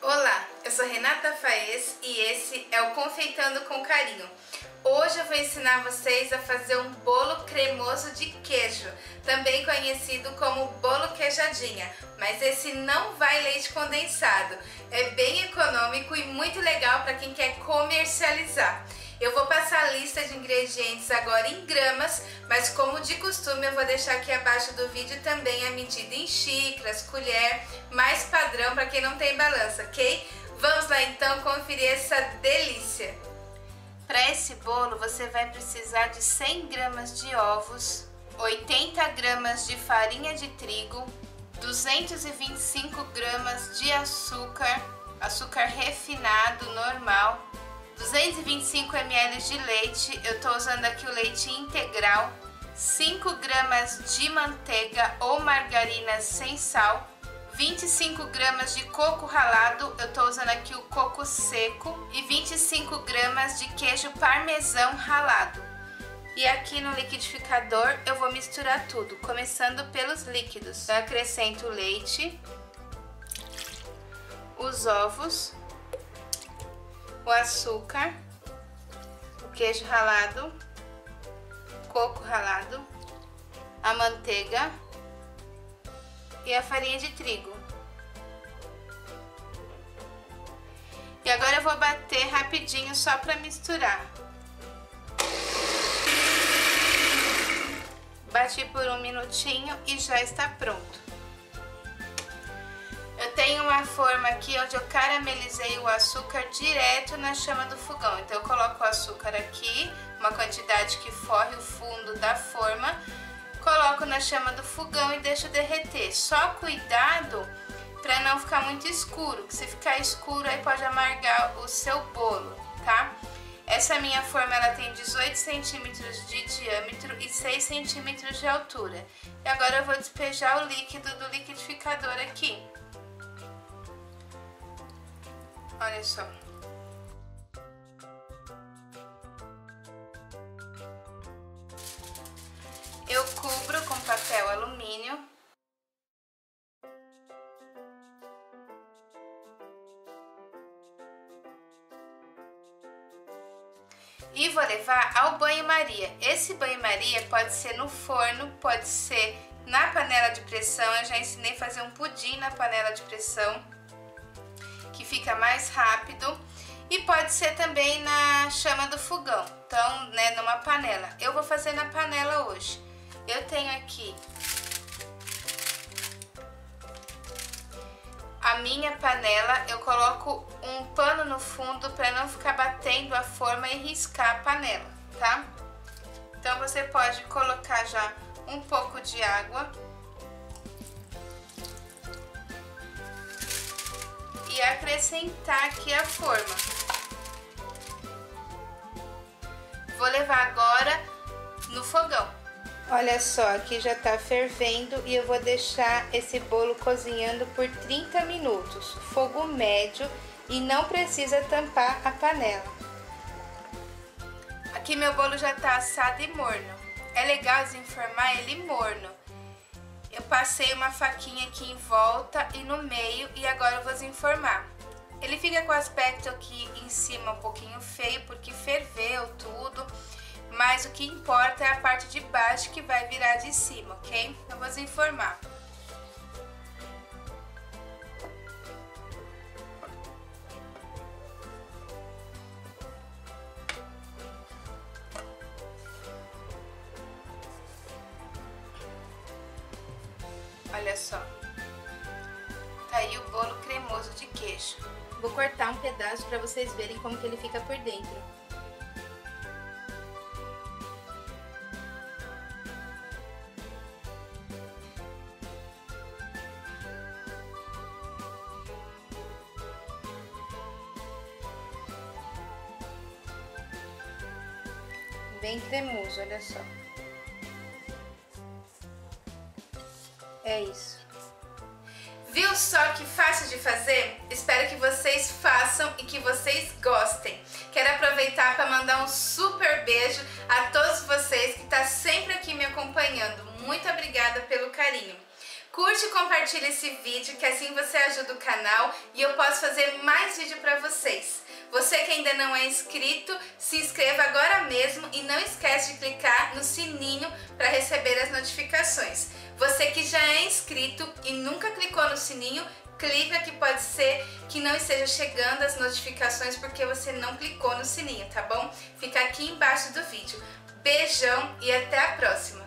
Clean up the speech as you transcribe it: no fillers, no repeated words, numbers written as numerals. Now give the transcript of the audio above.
Olá, eu sou Renata Faes e esse é o Confeitando com Carinho. Hoje eu vou ensinar vocês a fazer um bolo cremoso de queijo, também conhecido como bolo queijadinha, mas esse não vai leite condensado. É bem econômico e muito legal para quem quer comercializar. Eu vou passar a lista de ingredientes agora em gramas, mas como de costume eu vou deixar aqui abaixo do vídeo também a medida em xícaras, colher, mais padrão para quem não tem balança, ok? Vamos lá então conferir essa delícia! Para esse bolo você vai precisar de 100 gramas de ovos, 80 gramas de farinha de trigo, 225 gramas de açúcar refinado normal, 225 ml de leite, eu estou usando aqui o leite integral, 5 gramas de manteiga ou margarina sem sal, 25 gramas de coco ralado, eu estou usando aqui o coco seco e 25 gramas de queijo parmesão ralado. E aqui no liquidificador eu vou misturar tudo, começando pelos líquidos. Eu acrescento o leite, os ovos, o açúcar, o queijo ralado, coco ralado, a manteiga e a farinha de trigo. E agora eu vou bater rapidinho só para misturar. Bati por um minutinho e já está pronto. Eu tenho uma forma aqui onde eu caramelizei o açúcar direto na chama do fogão. Então eu coloco o açúcar aqui, uma quantidade que forre o fundo da forma, coloco na chama do fogão e deixo derreter. Só cuidado para não ficar muito escuro, que se ficar escuro aí pode amargar o seu bolo, tá? Essa minha forma ela tem 18 centímetros de diâmetro e 6 centímetros de altura. E agora eu vou despejar o líquido do liquidificador aqui. Olha só. Eu cubro com papel alumínio. E vou levar ao banho-maria. Esse banho-maria pode ser no forno, pode ser na panela de pressão. Eu já ensinei a fazer um pudim na panela de pressão, que fica mais rápido, e pode ser também na chama do fogão, então, né, numa panela. Eu vou fazer na panela hoje. Eu tenho aqui a minha panela, eu coloco um pano no fundo para não ficar batendo a forma e riscar a panela, tá? Então você pode colocar já um pouco de água e acrescentar aqui a forma. Vou levar agora no fogão. Olha só, aqui já tá fervendo e eu vou deixar esse bolo cozinhando por 30 minutos, fogo médio, e não precisa tampar a panela. Aqui meu bolo já tá assado e morno. É legal desenformar ele morno. Eu passei uma faquinha aqui em volta e no meio e agora eu vou desenformar. Ele fica com o aspecto aqui em cima um pouquinho feio porque ferveu tudo, mas o que importa é a parte de baixo que vai virar de cima, ok? Eu vou desenformar. Olha só, tá aí o bolo cremoso de queijo. Vou cortar um pedaço para vocês verem como que ele fica por dentro. Bem cremoso, olha só. É isso. Viu só que fácil de fazer? Espero que vocês façam e que vocês gostem. Quero aproveitar para mandar um super beijo a todos vocês que estão sempre aqui me acompanhando. Muito obrigada pelo carinho. Curte e compartilha esse vídeo, que assim você ajuda o canal e eu posso fazer mais vídeo para vocês. Você que ainda não é inscrito, se inscreva agora mesmo e não esquece de clicar no sininho para receber as notificações. Você que já é inscrito e nunca clicou no sininho, clica, que pode ser que não esteja chegando as notificações porque você não clicou no sininho, tá bom? Fica aqui embaixo do vídeo. Beijão e até a próxima!